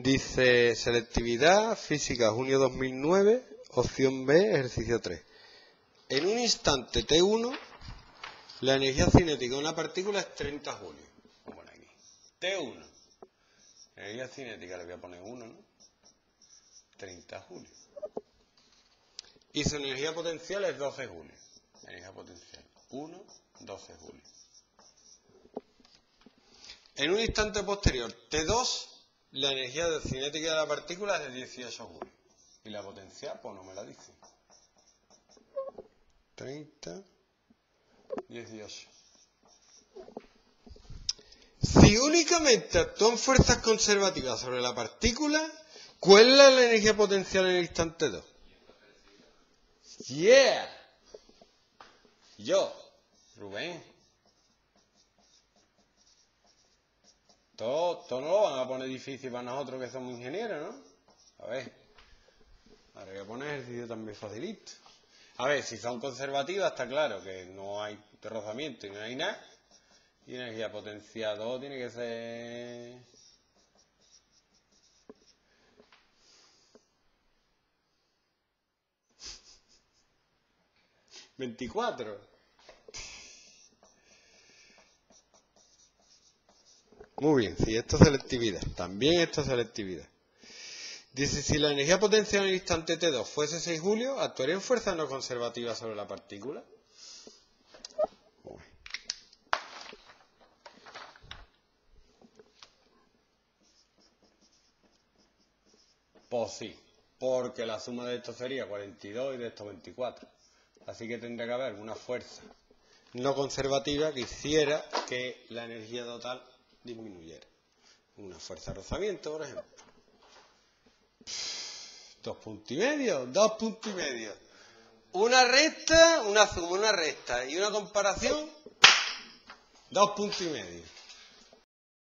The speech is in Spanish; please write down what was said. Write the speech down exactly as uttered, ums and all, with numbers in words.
Dice selectividad, física, junio dos mil nueve, opción B, ejercicio tres. En un instante T uno, la energía cinética de una partícula es treinta julios. Vamos a poner aquí. T uno. Energía cinética, le voy a poner uno, ¿no? treinta julios. Y su energía potencial es doce julios. Energía potencial. uno, doce julios. En un instante posterior, T dos, la energía cinética de la partícula es de dieciocho julios. Y la potencial, pues no me la dice. treinta, dieciocho. Si únicamente actúan fuerzas conservativas sobre la partícula, ¿cuál es la energía potencial en el instante dos? ¡Yeah! Yo, Rubén. Todo, todo no lo van a poner difícil para nosotros que somos ingenieros, ¿no? A ver. Ahora voy a poner ejercicio también facilito. A ver, si son conservativas, está claro que no hay rozamiento y no hay nada. Y energía potencial dos tiene que ser... veinticuatro. Muy bien, si esto es selectividad, también esto es selectividad. Dice, si la energía potencial en el instante T dos fuese seis julios, ¿actuaría en fuerza no conservativa sobre la partícula? Pues sí, porque la suma de esto sería cuarenta y dos y de esto veinticuatro. Así que tendría que haber una fuerza no conservativa que hiciera que la energía total disminuyera. Una fuerza de rozamiento, por ejemplo. Dos puntos y medio, dos puntos y medio. Una recta, una suma, una recta y una comparación, dos puntos y medio.